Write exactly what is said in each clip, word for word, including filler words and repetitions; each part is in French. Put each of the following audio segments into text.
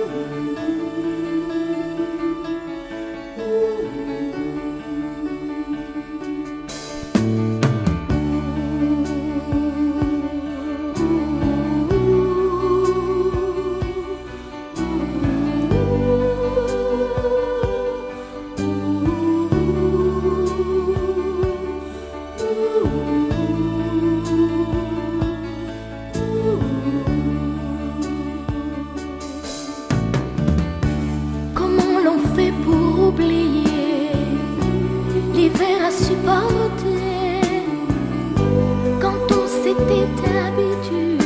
Pour oublier l'hiver à supporter quand on s'était habitué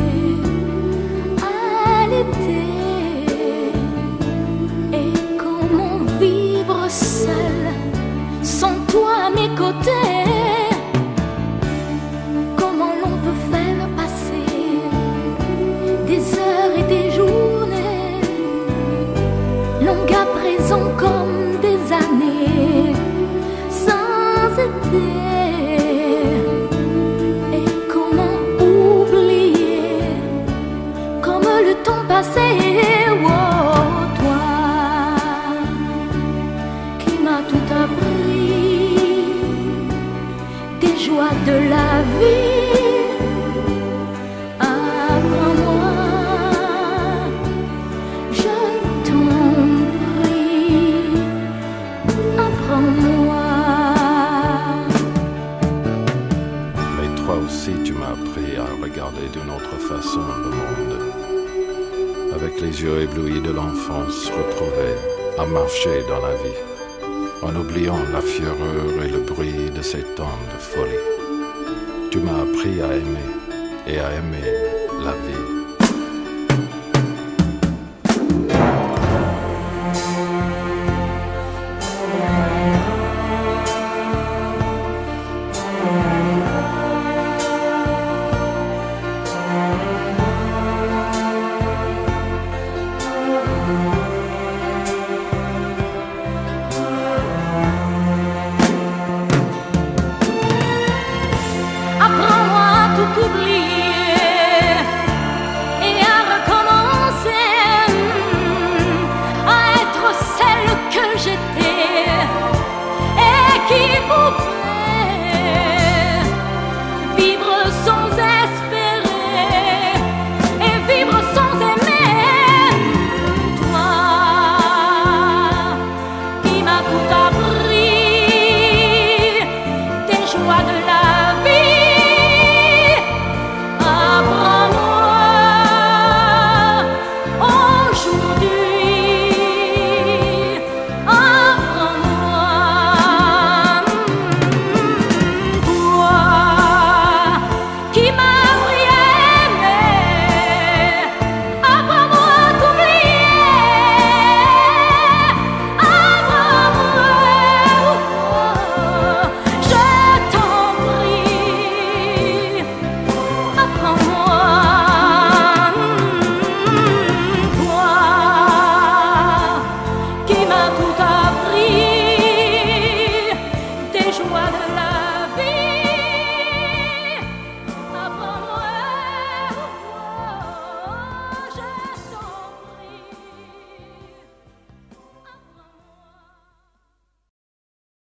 à l'été. Et comment vivre seul sans toi à mes côtés? Comment l'on peut faire passer des heures et des journées longues à présent comme des années sans été? Et comment oublier comme le temps passé? Oh, toi qui m'as tout appris des joies de la vie, apprends-moi, je t'en prie, apprends-moi. Mais toi aussi tu m'as appris à regarder d'une autre façon le monde, avec les yeux éblouis de l'enfance retrouvée, à marcher dans la vie, en oubliant la fureur et le bruit de ces temps de folie. Tu m'as appris à aimer et à aimer la vie.